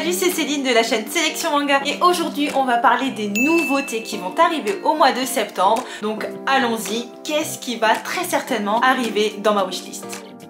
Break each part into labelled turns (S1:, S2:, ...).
S1: Salut, c'est Céline de la chaîne Sélection Manga et aujourd'hui on va parler des nouveautés qui vont arriver au mois de septembre. Donc allons-y, qu'est-ce qui va très certainement arriver dans ma wishlist?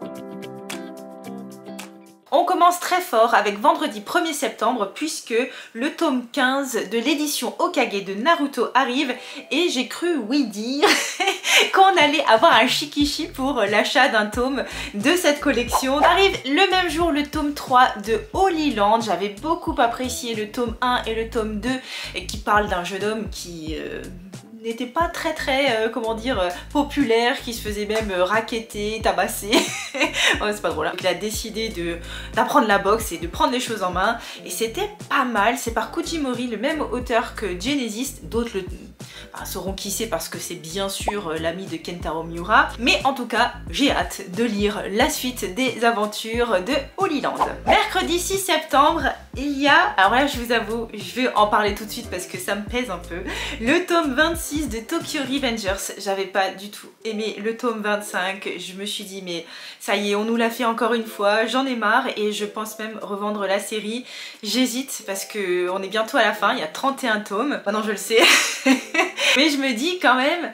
S1: On commence très fort avec vendredi 1er septembre puisque le tome 15 de l'édition Hokage de Naruto arrive et j'ai cru oui dire qu'on allait avoir un shikishi pour l'achat d'un tome de cette collection. Arrive le même jour le tome 3 de Holy Land. J'avais beaucoup apprécié le tome 1 et le tome 2 qui parlent d'un jeune homme qui... n'était pas très comment dire, populaire, qui se faisait même racketter, tabasser. Ouais, c'est pas drôle. Il a décidé d'apprendre la boxe et de prendre les choses en main. Et c'était pas mal. C'est par Kujimori, le même auteur que Genesis. D'autres sauront qui c'est parce que c'est bien sûr l'ami de Kentaro Miura. Mais en tout cas, j'ai hâte de lire la suite des aventures de Holy Land. Mercredi 6 septembre, il y a... Alors là, je vous avoue, je vais en parler tout de suite parce que ça me pèse un peu. Le tome 26 de Tokyo Revengers. J'avais pas du tout aimé le tome 25. Je me suis dit, mais ça y est, on nous l'a fait encore une fois. J'en ai marre et je pense même revendre la série. J'hésite parce que on est bientôt à la fin. Il y a 31 tomes. Maintenant, je le sais. Mais je me dis quand même,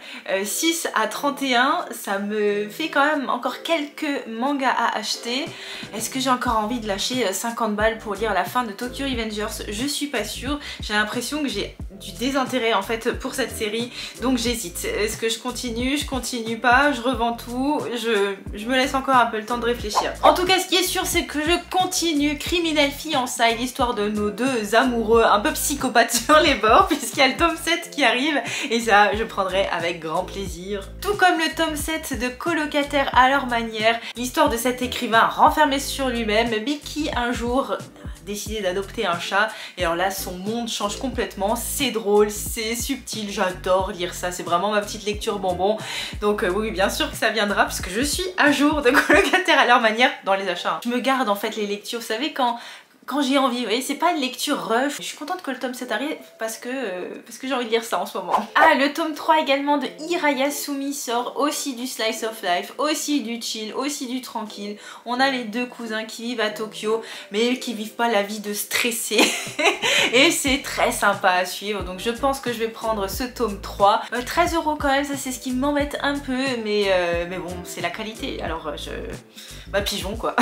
S1: 6 à 31, ça me fait quand même encore quelques mangas à acheter. Est-ce que j'ai encore envie de lâcher 50 balles pour lire la fin de Tokyo Revengers? Je suis pas sûre. J'ai l'impression que j'ai du désintérêt en fait pour cette série, donc j'hésite. Est-ce que je continue? Je continue pas? Je revends tout? Je me laisse encore un peu le temps de réfléchir. En tout cas, ce qui est sûr, c'est que je continue Criminel Fiançailles, l'histoire de nos deux amoureux un peu psychopathes sur les bords, puisqu'il y a le tome 7 qui arrive, et ça, je prendrai avec grand plaisir. Tout comme le tome 7 de Colocataires à leur manière, l'histoire de cet écrivain renfermé sur lui-même, mais qui un jour décidé d'adopter un chat, et alors là son monde change complètement. C'est drôle, c'est subtil, j'adore lire ça, c'est vraiment ma petite lecture bonbon. Donc oui, bien sûr que ça viendra parce que je suis à jour de Colocataires à leur manière dans les achats. Je me garde en fait les lectures, vous savez, quand j'ai envie, vous voyez, c'est pas une lecture rush. Je suis contente que le tome 7 arrive parce que j'ai envie de lire ça en ce moment. Ah, le tome 3 également de Hirayasumi sort, aussi du slice of life, aussi du chill, aussi du tranquille. On a les deux cousins qui vivent à Tokyo, mais qui vivent pas la vie de stressé. Et c'est très sympa à suivre, donc je pense que je vais prendre ce tome 3. 13 € quand même, ça c'est ce qui m'embête un peu, mais bon, c'est la qualité, alors bah pigeon quoi.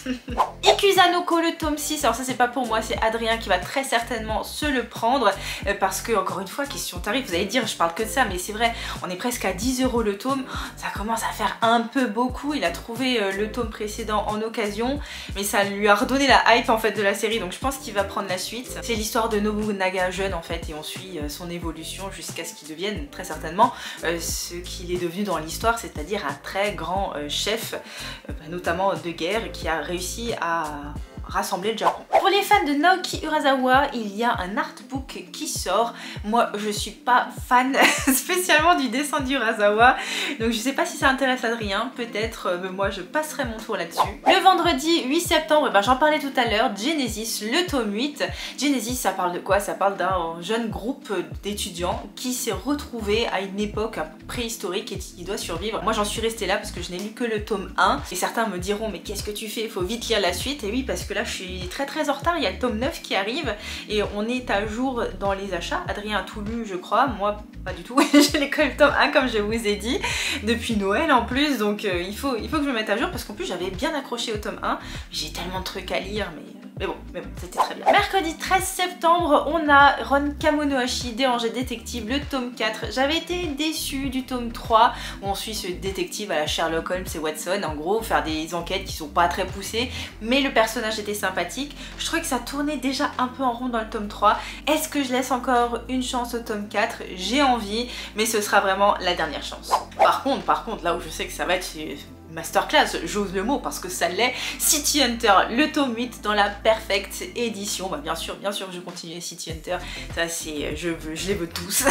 S1: Ikuzanoko, le tome 6, alors ça c'est pas pour moi, c'est Adrien qui va très certainement se le prendre parce que, encore une fois, question tarif, vous allez dire je parle que de ça, mais c'est vrai, on est presque à 10 € le tome, ça commence à faire un peu beaucoup. Il a trouvé le tome précédent en occasion, mais ça lui a redonné la hype en fait de la série, donc je pense qu'il va prendre la suite. C'est l'histoire de Nobunaga jeune en fait, et on suit son évolution jusqu'à ce qu'il devienne très certainement ce qu'il est devenu dans l'histoire, c'est-à-dire un très grand chef, notamment de guerre, qui a réussi à rassembler le Japon. Pour les fans de Naoki Urasawa, il y a un artbook qui sort. Moi, je suis pas fan spécialement du dessin d'Urasawa, donc je sais pas si ça intéresse Adrien, peut-être, mais moi je passerai mon tour là-dessus. Le vendredi 8 septembre, j'en parlais tout à l'heure, Genesis, le tome 8. Genesis, ça parle de quoi? Ça parle d'un jeune groupe d'étudiants qui s'est retrouvé à une époque préhistorique et qui doit survivre. Moi, j'en suis restée là parce que je n'ai lu que le tome 1, et certains me diront mais qu'est-ce que tu fais? Il faut vite lire la suite. Et oui, parce que là je suis très en retard, il y a le tome 9 qui arrive et on est à jour dans les achats. Adrien a tout lu je crois, moi pas du tout. J'ai lu que le tome 1 comme je vous ai dit, depuis Noël en plus, donc il faut que je me mette à jour parce qu'en plus j'avais bien accroché au tome 1. J'ai tellement de trucs à lire, mais bon, c'était très bien. Mercredi 13 septembre, on a Ron Kamonohashi, Déranger Détective, le tome 4. J'avais été déçue du tome 3, où on suit ce détective à la Sherlock Holmes et Watson, en gros, faire des enquêtes qui sont pas très poussées, mais le personnage était sympathique. Je trouvais que ça tournait déjà un peu en rond dans le tome 3. Est-ce que je laisse encore une chance au tome 4? J'ai envie, mais ce sera vraiment la dernière chance. Par contre, là où je sais que ça va être masterclass, j'ose le mot parce que ça l'est, City Hunter, le tome 8 dans la perfect édition. Bah bien sûr je continue City Hunter, ça c'est, je les veux tous.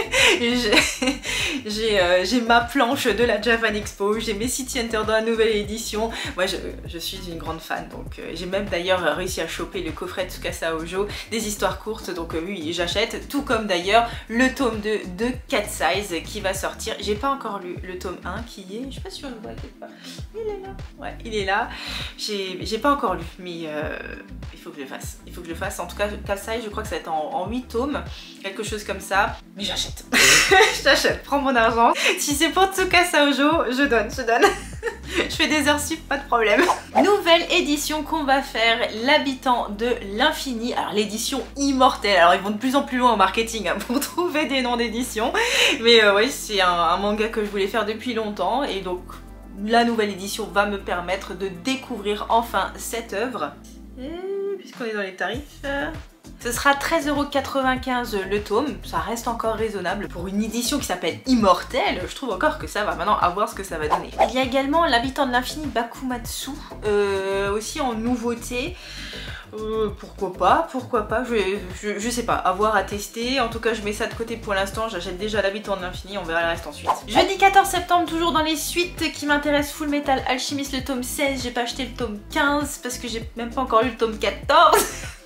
S1: J'ai ma planche de la Japan Expo, j'ai mes City Hunter dans la nouvelle édition. Moi je suis une grande fan, donc j'ai même d'ailleurs réussi à choper le coffret de Tsukasa Ojo, des histoires courtes, donc oui j'achète, tout comme d'ailleurs le tome 2 de Cat Size qui va sortir. J'ai pas encore lu le tome 1 qui est, je sais pas si on le voit quelque part. Il est là. Ouais, il est là. J'ai pas encore lu, mais il faut que je le fasse. Il faut que je le fasse. En tout cas, Kasai, je crois que ça va être en 8 tomes, quelque chose comme ça. Mais j'achète. J'achète, prends mon argent. Si c'est pour Tsukasa Ojo, je donne. Je fais des heures sup, pas de problème. Nouvelle édition qu'on va faire, l'habitant de l'infini. Alors l'édition immortelle, alors ils vont de plus en plus loin au marketing hein, pour trouver des noms d'édition. Mais ouais, c'est un manga que je voulais faire depuis longtemps et donc la nouvelle édition va me permettre de découvrir enfin cette œuvre. Et puisqu'on est dans les tarifs... Ce sera 13,95 € le tome, ça reste encore raisonnable pour une édition qui s'appelle Immortelle. Je trouve encore que ça va maintenant à voir ce que ça va donner. Il y a également l'habitant de l'infini Bakumatsu, aussi en nouveauté. Pourquoi pas, je sais pas, à voir, à tester. En tout cas je mets ça de côté pour l'instant, j'achète déjà l'habitant de l'infini, on verra le reste ensuite. Jeudi 14 septembre, toujours dans les suites qui m'intéressent, Full Metal Alchemist le tome 16, j'ai pas acheté le tome 15 parce que j'ai même pas encore lu le tome 14.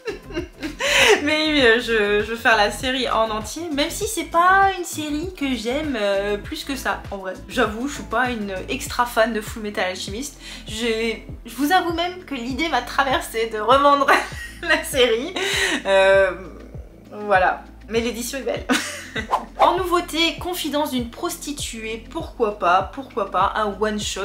S1: Mais je veux faire la série en entier, même si c'est pas une série que j'aime plus que ça en vrai. J'avoue, je suis pas une extra fan de Full Metal Alchemist. Je vous avoue même que l'idée m'a traversé de revendre la série. Voilà, mais l'édition est belle. En nouveauté, Confidence d'une prostituée, pourquoi pas, un one shot.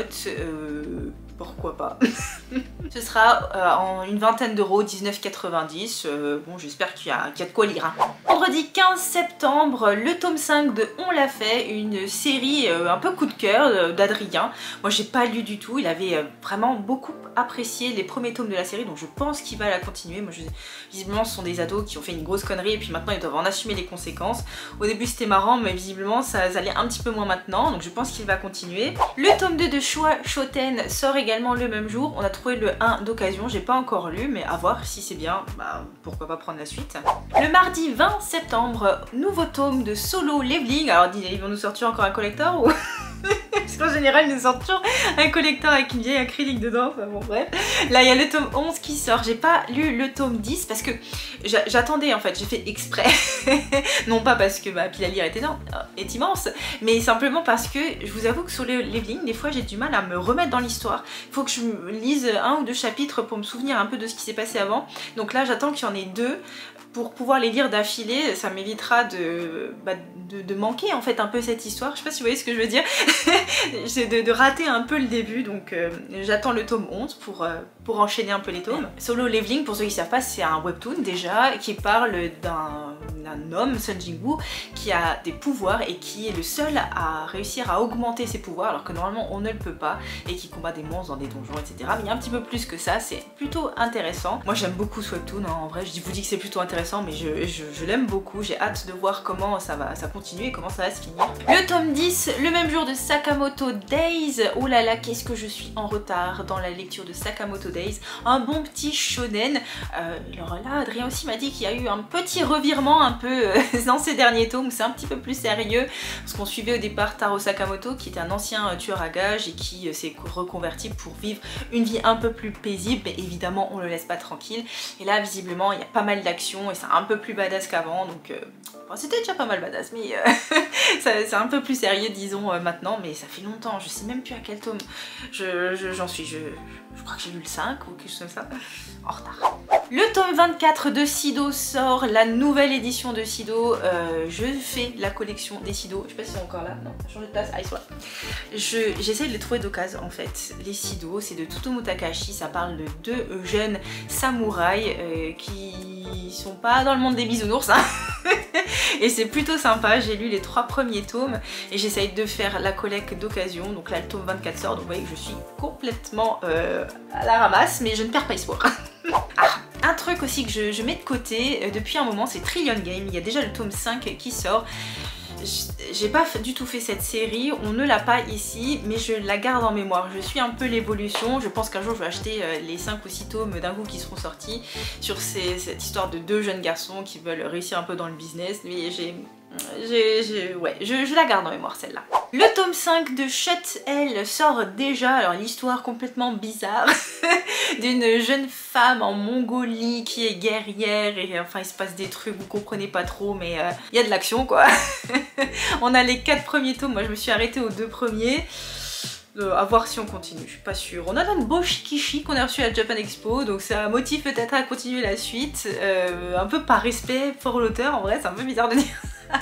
S1: Pourquoi pas. Ce sera en une vingtaine d'euros, 19,90 €. Bon, j'espère qu'il y a de quoi lire. Hein. Vendredi 15 septembre, le tome 5 de On l'a fait, une série un peu coup de cœur d'Adrien. Moi, j'ai pas lu du tout. Il avait vraiment beaucoup apprécié les premiers tomes de la série, donc je pense qu'il va la continuer. Moi, visiblement, ce sont des ados qui ont fait une grosse connerie et puis maintenant, ils doivent en assumer les conséquences. Au début, c'était marrant, mais visiblement, ça allait un petit peu moins maintenant, donc je pense qu'il va continuer. Le tome 2 de Shua Shoten sort également le même jour. On a trouvé le 1 d'occasion, j'ai pas encore lu, mais à voir si c'est bien, bah, pourquoi pas prendre la suite. Le mardi 20 septembre, nouveau tome de Solo Leveling. Alors ils vont nous sortir encore un collector ou... Parce qu'en général, ils nous sortent toujours un collector avec une vieille acrylique dedans, enfin bon bref. Là, il y a le tome 11 qui sort. J'ai pas lu le tome 10 parce que j'attendais en fait, j'ai fait exprès. Non pas parce que ma pile à lire est immense, mais simplement parce que je vous avoue que sur le leveling, des fois j'ai du mal à me remettre dans l'histoire. Il faut que je lise 1 ou 2 chapitres pour me souvenir un peu de ce qui s'est passé avant. Donc là, j'attends qu'il y en ait 2 pour pouvoir les lire d'affilée. Ça m'évitera de manquer en fait un peu cette histoire. Je sais pas si vous voyez ce que je veux dire. de rater un peu le début, donc j'attends le tome 11 pour enchaîner un peu les tomes. Solo Leveling, pour ceux qui ne savent pas, c'est un webtoon déjà qui parle d'un homme, Sun Jingwoo, qui a des pouvoirs et qui est le seul à réussir à augmenter ses pouvoirs alors que normalement on ne le peut pas, et qui combat des monstres dans des donjons, etc. Mais il y a un petit peu plus que ça, c'est plutôt intéressant. Moi j'aime beaucoup ce webtoon, hein, en vrai je vous dis que c'est plutôt intéressant, mais je l'aime beaucoup, j'ai hâte de voir comment ça continue et comment ça va se finir. Le tome 10, le même jour de Sakamoto Days. Oh là là, qu'est-ce que je suis en retard dans la lecture de Sakamoto Days. Un bon petit shonen. Alors là, Adrien aussi m'a dit qu'il y a eu un petit revirement un peu dans ces derniers tomes, c'est un petit peu plus sérieux, parce qu'on suivait au départ Taro Sakamoto, qui était un ancien tueur à gages et qui s'est reconverti pour vivre une vie un peu plus paisible, mais évidemment on le laisse pas tranquille. Et là, visiblement, il y a pas mal d'action et c'est un peu plus badass qu'avant, donc bon, c'était déjà pas mal badass, mais c'est un peu plus sérieux, disons, maintenant, mais ça fait longtemps, je sais même plus à quel tome j'en suis, je crois que j'ai lu le 5 ou quelque chose comme ça, en retard. Le tome 24 de Sido sort, la nouvelle édition de Sido. Je fais la collection des Sido, je sais pas si c'est encore là, non, ça a changé de place, ah ils sont là. J'essaye de les trouver d'occasion en fait. Les Sido, c'est de Tsutomu Takahashi, ça parle de 2 jeunes samouraïs qui sont pas dans le monde des bisounours, hein. Et c'est plutôt sympa, j'ai lu les 3 premiers tomes et j'essaye de faire la collecte d'occasion. Donc là le tome 24 sort, donc vous voyez que je suis complètement à la ramasse, mais je ne perds pas espoir. Ah, un truc aussi que je mets de côté depuis un moment, c'est Trillion Game. Il y a déjà le tome 5 qui sort. J'ai pas du tout fait cette série, on ne l'a pas ici, mais je la garde en mémoire. Je suis un peu l'évolution, je pense qu'un jour je vais acheter les 5 ou 6 tomes d'un coup qui seront sortis sur cette histoire de 2 jeunes garçons qui veulent réussir un peu dans le business, mais je la garde en mémoire celle-là. Le tome 5 de Shut Elle sort déjà, alors l'histoire complètement bizarre d'une jeune femme en Mongolie qui est guerrière et enfin il se passe des trucs, vous comprenez pas trop, mais il y a de l'action quoi. On a les 4 premiers tomes, moi je me suis arrêtée aux 2 premiers. À voir si on continue, je suis pas sûre. On a un beau Kishi qu'on a reçu à Japan Expo, donc ça motive peut-être à continuer la suite. Un peu par respect pour l'auteur, en vrai c'est un peu bizarre de dire ça.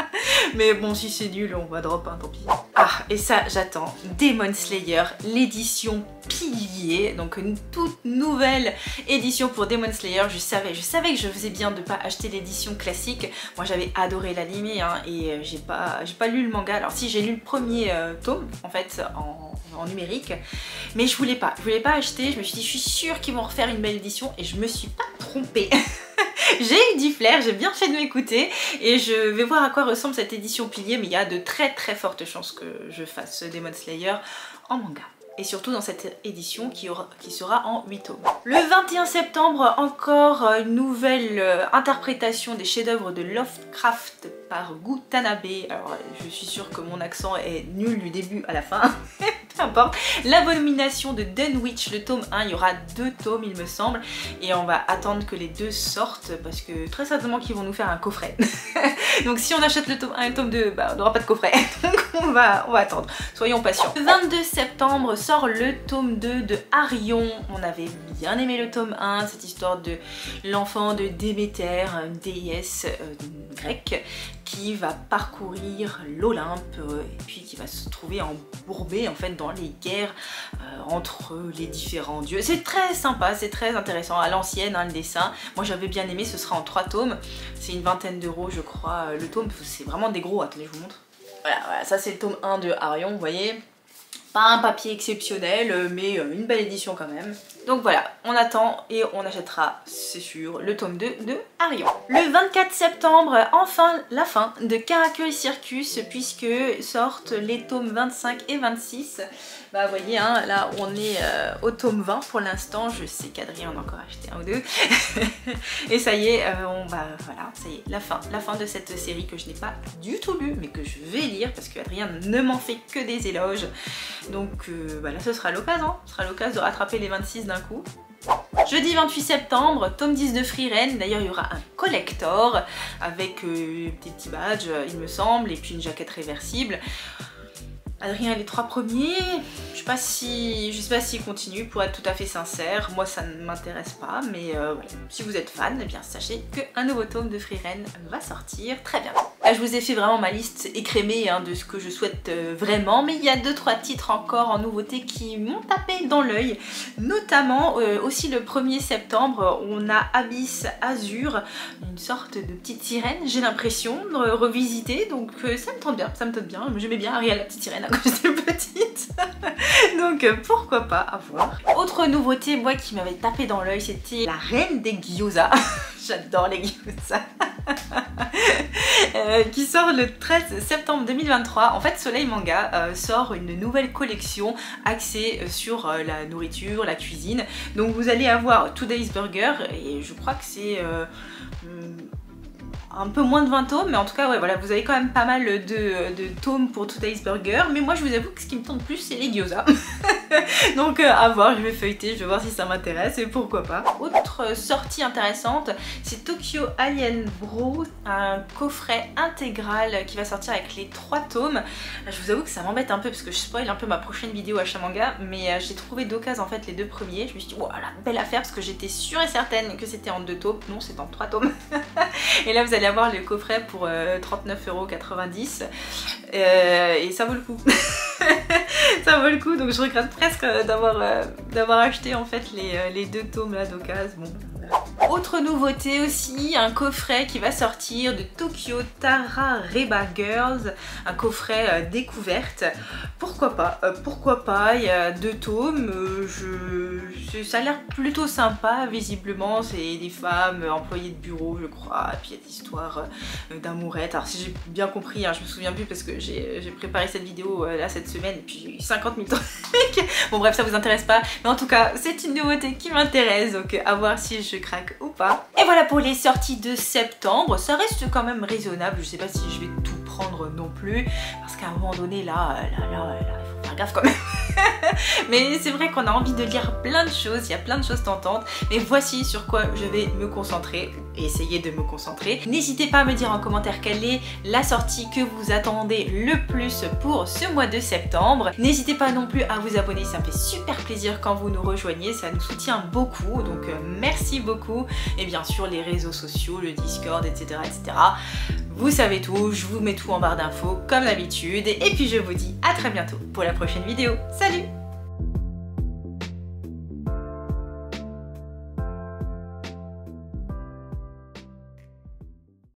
S1: Mais bon, si c'est nul, on va drop, hein, tant pis. Ah, et ça, j'attends. Demon Slayer, l'édition pilier. Donc une toute nouvelle édition pour Demon Slayer. Je savais que je faisais bien de pas acheter l'édition classique. Moi, j'avais adoré l'anime, hein, et j'ai pas lu le manga. Alors si, j'ai lu le premier tome, en fait, en numérique. Mais je voulais pas acheter. Je me suis dit, je suis sûre qu'ils vont refaire une belle édition. Et je me suis pas trompée. J'ai eu du flair, j'ai bien fait de m'écouter et je vais voir à quoi ressemble cette édition pilier, mais il y a de très fortes chances que je fasse Demon Slayer en manga. Et surtout dans cette édition qui sera en 8 tomes. Le 21 septembre, encore une nouvelle interprétation des chefs-d'œuvre de Lovecraft par Gu Tanabe. Alors je suis sûre que mon accent est nul du début à la fin. Peu importe. L'abomination de Dunwich, le tome 1, il y aura 2 tomes il me semble. Et on va attendre que les 2 sortent parce que très certainement qu'ils vont nous faire un coffret. Donc si on achète le tome 1 et le tome 2, bah, on n'aura pas de coffret. Donc on va attendre. Soyons patients. Le 22 septembre sort le tome 2 de Arion. On avait bien aimé le tome 1, cette histoire de l'enfant de Déméter, une déesse grecque, qui va parcourir l'Olympe et puis qui va se trouver embourbé en fait dans les guerres entre les différents dieux. C'est très sympa, c'est très intéressant, à l'ancienne hein, le dessin. Moi j'avais bien aimé, ce sera en 3 tomes. C'est une vingtaine d'euros je crois le tome, c'est vraiment des gros, attendez je vous montre. Voilà, ça c'est le tome 1 de Arion, vous voyez. Pas un papier exceptionnel, mais une belle édition quand même. Donc voilà, on attend et on achètera, c'est sûr, le tome 2 de Arion. Le 24 septembre, enfin la fin de Karakuri Circus, puisque sortent les tomes 25 et 26. Bah vous voyez, hein, là on est au tome 20 pour l'instant. Je sais qu'Adrien en a encore acheté un ou deux. Et ça y est, voilà, ça y est, la fin de cette série que je n'ai pas du tout lue, mais que je vais lire parce que Adrien ne m'en fait que des éloges. Donc là ce sera l'occasion, de rattraper les 26 d'un coup. Jeudi 28 septembre, tome 10 de Frieren. D'ailleurs il y aura un collector avec des petits badges il me semble, et puis une jaquette réversible. Adrien les 3 premiers, je sais pas s'il continue pour être tout à fait sincère, moi ça ne m'intéresse pas, mais voilà. Si vous êtes fan, eh bien sachez qu'un nouveau tome de Frieren va sortir très bientôt. Là je vous ai fait vraiment ma liste écrémée hein, de ce que je souhaite vraiment, mais il y a 2-3 titres encore en nouveauté qui m'ont tapé dans l'œil, notamment aussi le 1er septembre, on a Abyss Azur, une sorte de petite sirène, j'ai l'impression, revisitée, donc ça me tente bien, j'aimais bien Ariel la petite sirène quand j'étais petite. Donc pourquoi pas, à voir. Autre nouveauté, moi qui m'avait tapé dans l'œil, c'était la reine des gyoza. J'adore les gyoza. Qui sort le 13 septembre 2023. En fait, Soleil Manga sort une nouvelle collection axée sur la nourriture, la cuisine. Donc vous allez avoir Today's Burger et je crois que c'est un peu moins de 20 tomes, mais en tout cas ouais voilà, vous avez quand même pas mal de tomes pour Today's Burger, mais moi je vous avoue que ce qui me tente plus c'est les gyoza. Donc à voir, je vais feuilleter, je vais voir si ça m'intéresse et pourquoi pas. Autre sortie intéressante, c'est Tokyo Alien Bro, un coffret intégral qui va sortir avec les 3 tomes. Je vous avoue que ça m'embête un peu parce que je spoil un peu ma prochaine vidéo achat manga, mais j'ai trouvé d'occase en fait les 2 premiers. Je me suis dit voilà, belle affaire, parce que j'étais sûre et certaine que c'était en 2 tomes, non c'est en 3 tomes. Et là vous allez avoir le coffret pour 39,90 € et ça vaut le coup. Ça vaut le coup, donc je regrette presque d'avoir acheté en fait les 2 tomes là d'occasion. Bon. Autre nouveauté aussi, un coffret qui va sortir de Tokyo Tarareba Girls, un coffret découverte. Pourquoi pas, il y a 2 tomes, ça a l'air plutôt sympa, visiblement, c'est des femmes employées de bureau je crois, et puis il y a des histoires d'amourette. Alors si j'ai bien compris, hein, je me souviens plus parce que j'ai préparé cette vidéo là cette semaine, et puis j'ai eu 50 000 trucs. Bon bref, ça vous intéresse pas, mais en tout cas c'est une nouveauté qui m'intéresse, donc à voir si je craque ou pas. Et voilà pour les sorties de septembre, ça reste quand même raisonnable, je sais pas si je vais tout prendre non plus, parce qu'à un moment donné là, il faut faire faire gaffe quand même. Mais c'est vrai qu'on a envie de lire plein de choses, il y a plein de choses tentantes, mais voici sur quoi je vais me concentrer, et essayer de me concentrer. N'hésitez pas à me dire en commentaire quelle est la sortie que vous attendez le plus pour ce mois de septembre. N'hésitez pas non plus à vous abonner, ça me fait super plaisir quand vous nous rejoignez, ça nous soutient beaucoup, donc merci beaucoup. Et bien sûr les réseaux sociaux, le Discord, etc. etc. Vous savez tout, je vous mets tout en barre d'infos comme d'habitude, et puis je vous dis à très bientôt pour la prochaine vidéo. Salut!